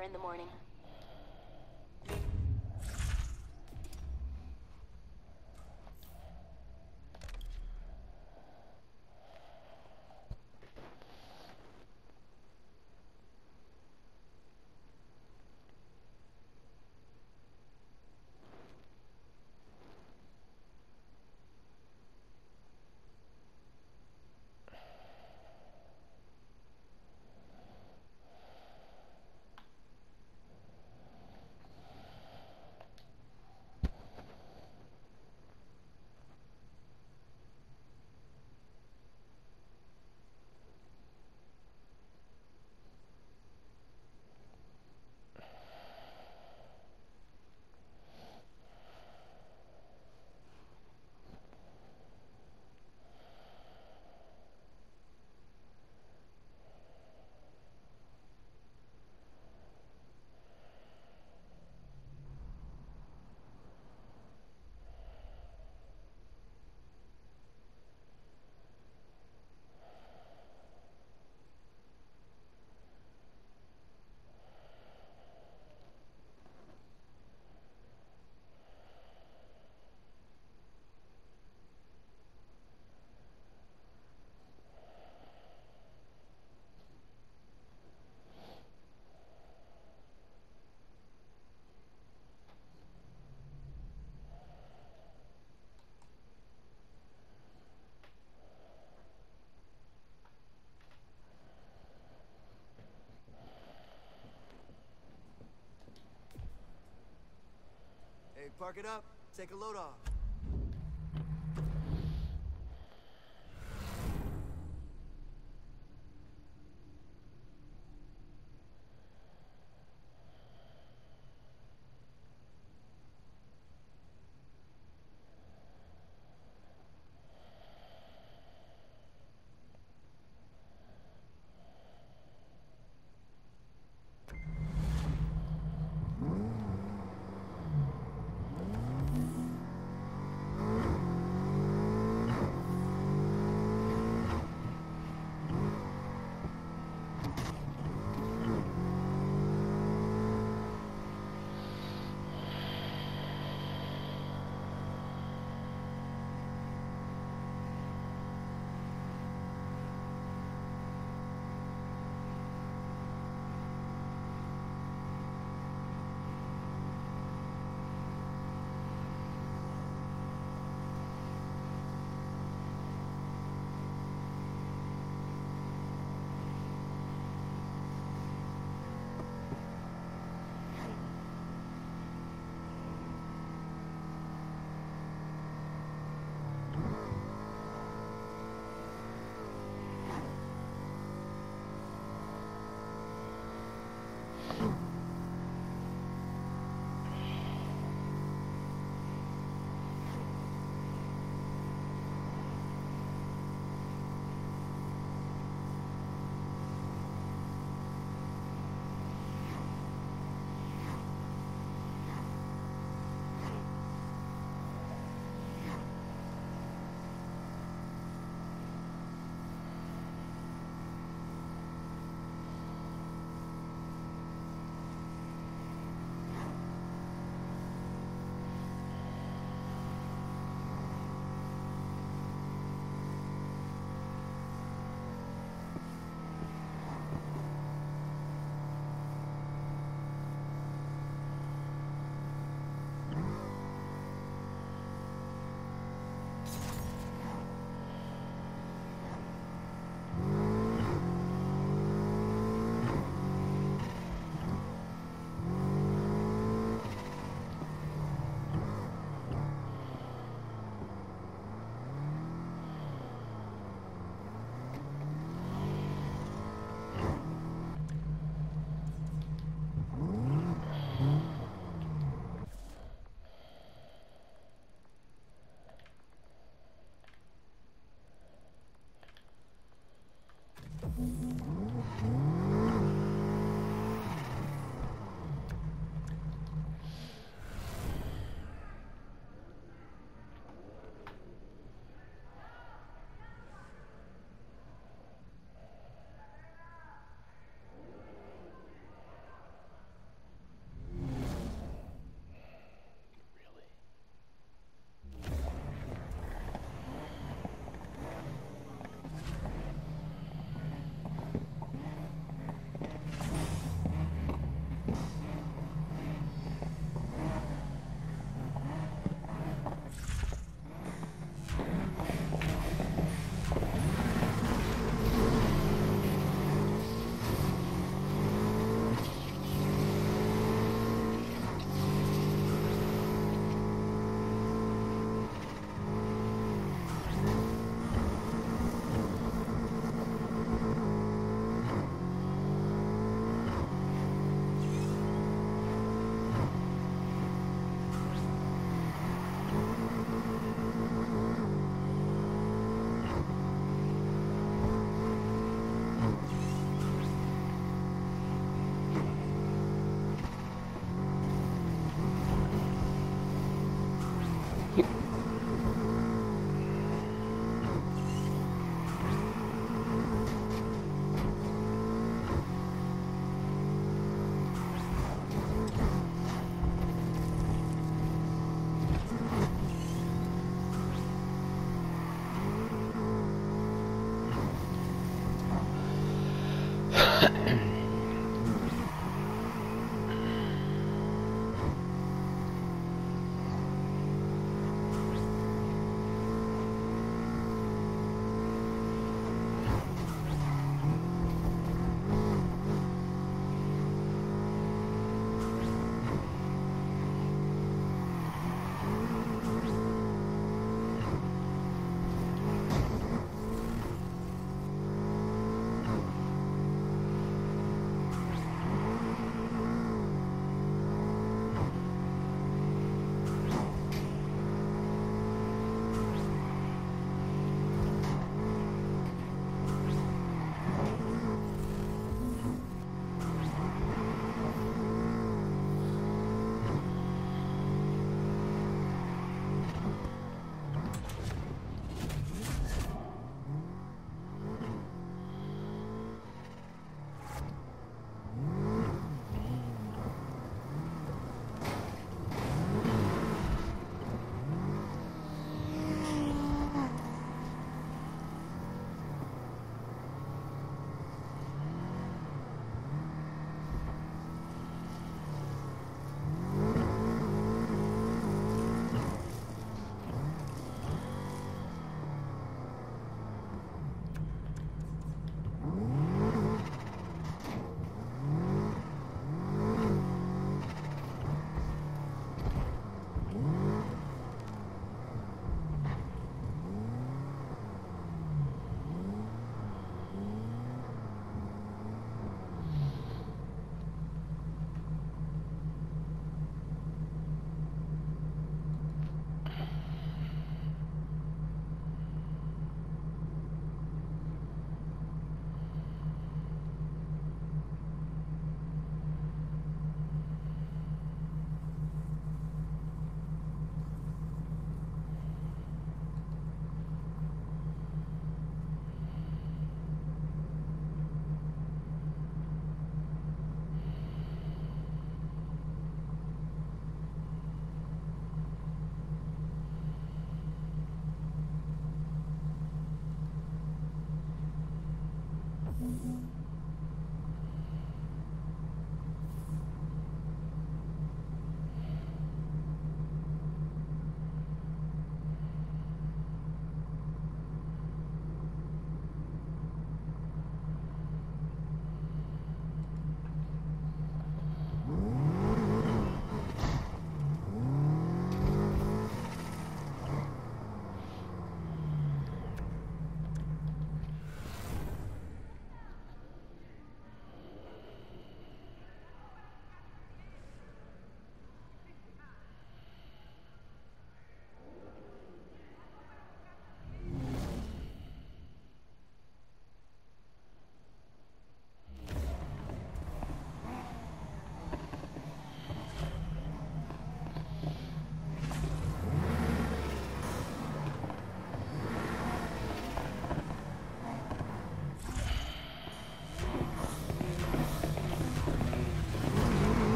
there in the morning. Hey, park it up. Take a load off.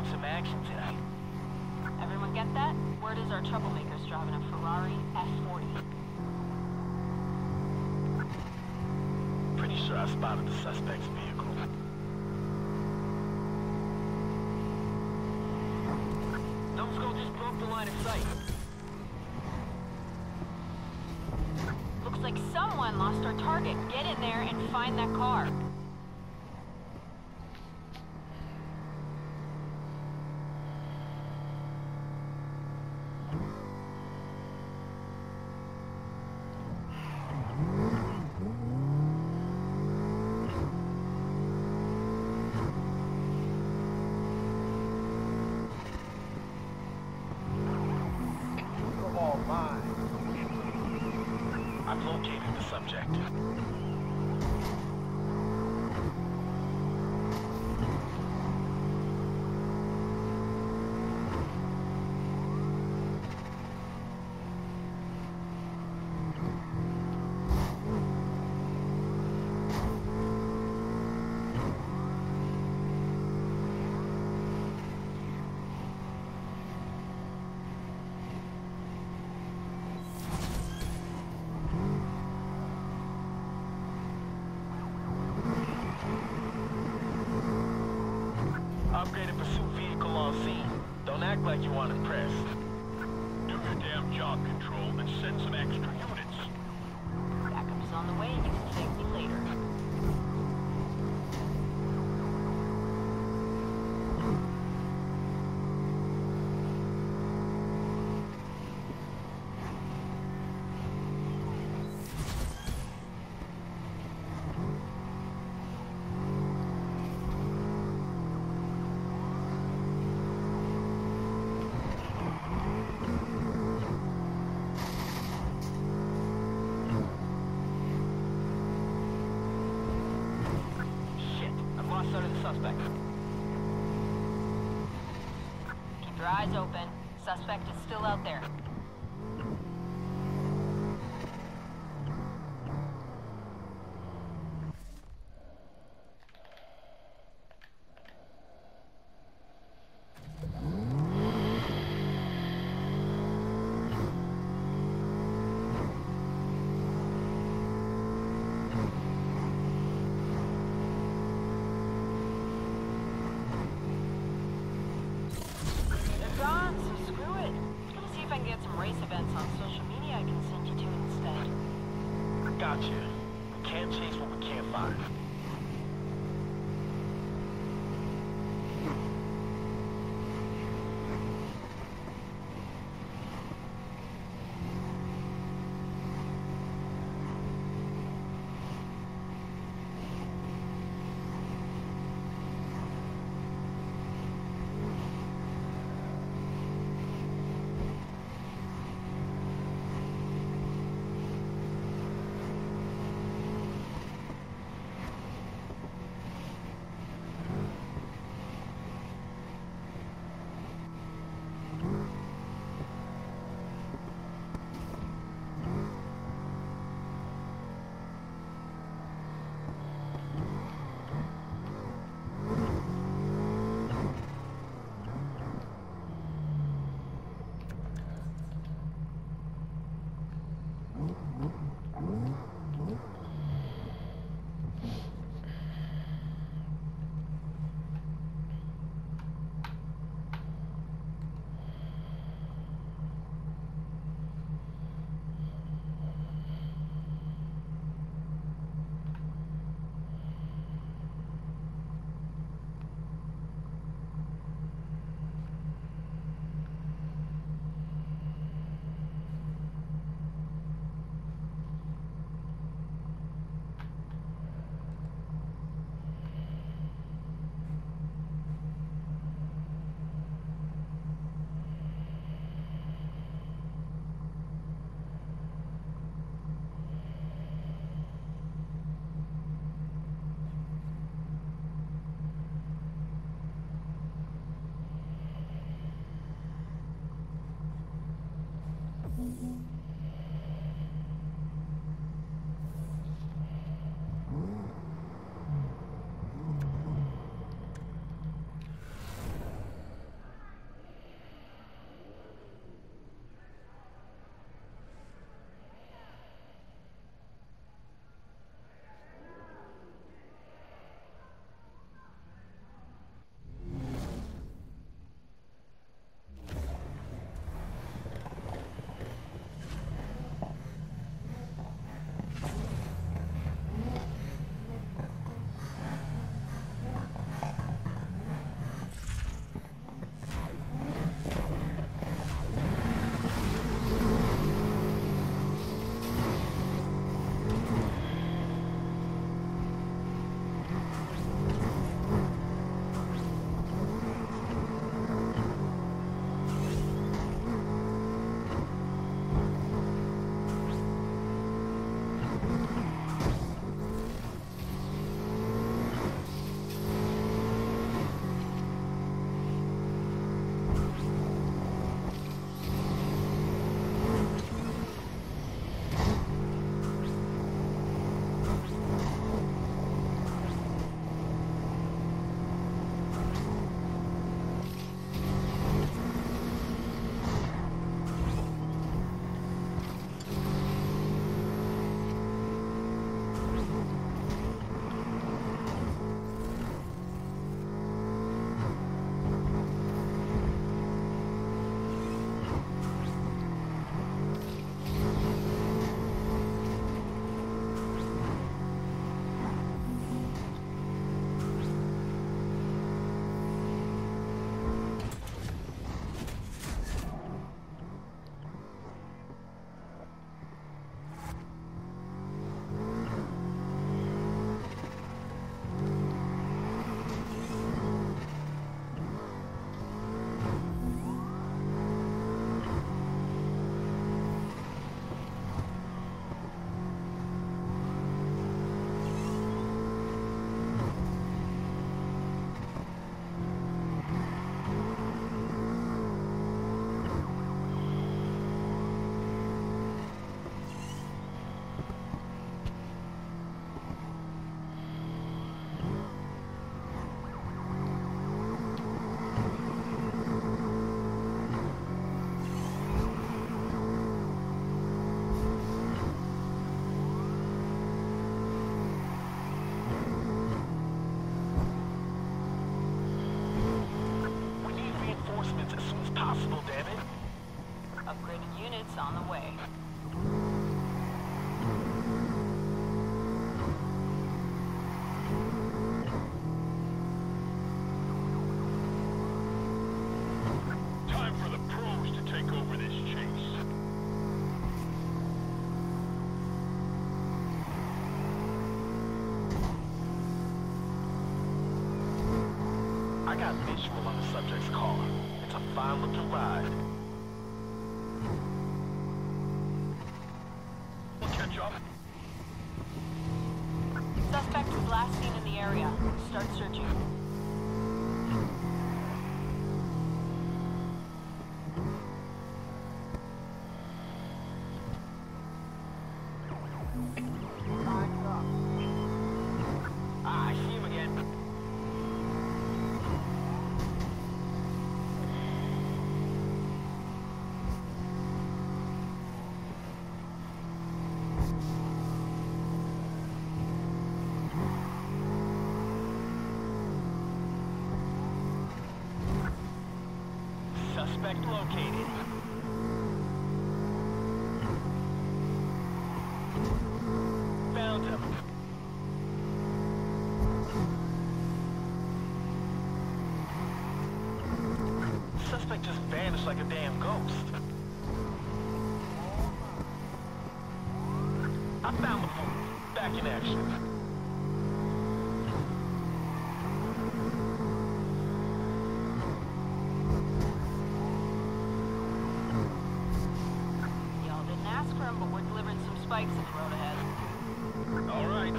want some action tonight. Everyone get that? Word is our troublemaker's driving a Ferrari F40. Pretty sure I spotted the suspect's vehicle. Those go just broke the line of sight. Looks like someone lost our target. Get in there and find that car. I've located the subject. Upgraded pursuit vehicle on scene. Don't act like you aren't impressed. Do your damn job, Control, and send some extra units. Backup's on the way. You can thank me later. Sight of the suspect. Keep your eyes open. Suspect is still out there. Race events on social media I can send you to instead. Gotcha. We can't chase what we can't find. It's on the way. Time for the pros to take over this chase. I got visual on the subject's car. It's a fine-looking ride. We'll catch up. Suspect was last seen in the area. Start searching. Ah, I see him again. Suspect located. Found him. Suspect just vanished like a damn ghost. I found the fool. Back in action. Y'all didn't ask for him, but we're delivering some spikes in the road ahead. All right.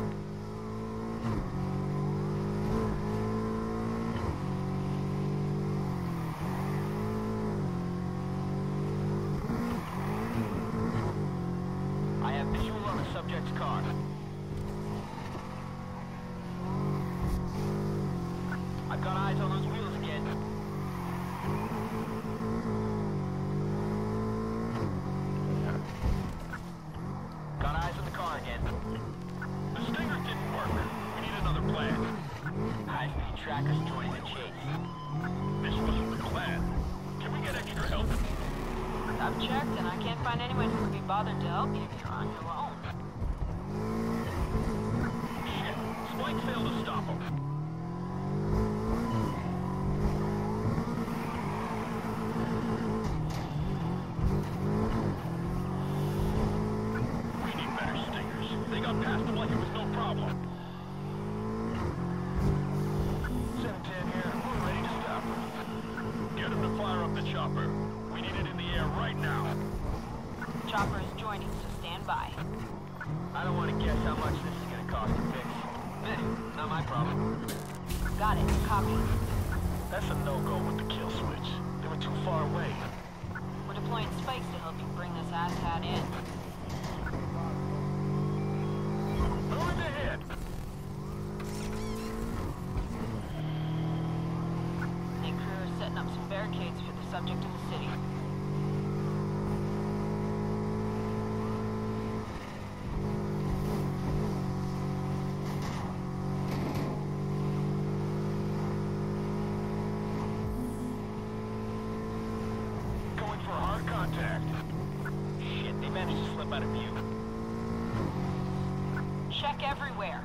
I have visual on the subject's car. I've got eyes on those wheels again. Got eyes on the car again. The Stinger didn't work. We need another plan. High-speed trackers joining the chase. This wasn't the plan. Can we get extra help? I've checked, and I can't find anyone who would be bothered to help you if you're on your own. Shit. Spike failed to stop him. We need better Stingers. They got past him like it was no problem. 710 here. We're ready to stop. Get him to fire up the chopper. We need it in the air right now. Chopper is joining, so stand by. I don't want to guess how much this is going to cost to fix. Not my problem. Got it. Copy. That's a no-go with the kill switch. They were too far away. We're deploying spikes to help you bring this asshat in. Moving ahead. Nick crew is setting up some barricades for the subject in the city. Going for hard contact. Shit, they managed to slip out of view. Check everywhere.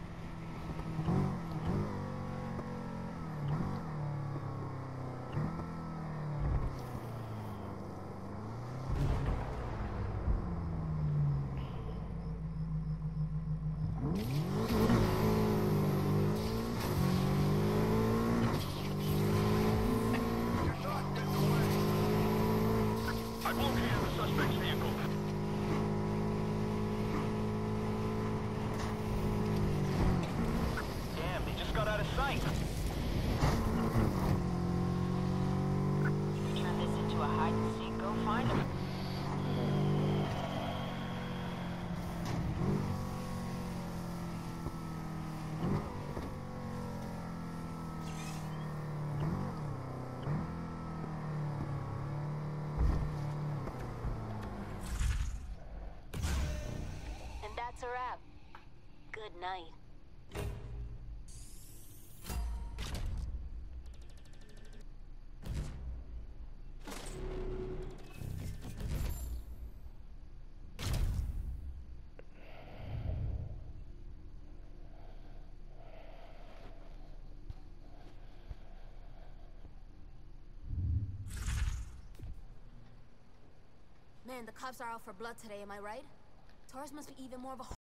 I've located the suspect's vehicle. Damn, they just got out of sight. If you turn this into a hide and seek, go find him. And that's a wrap. Good night. Man, the cops are out for blood today, am I right? Taurus must be even more of a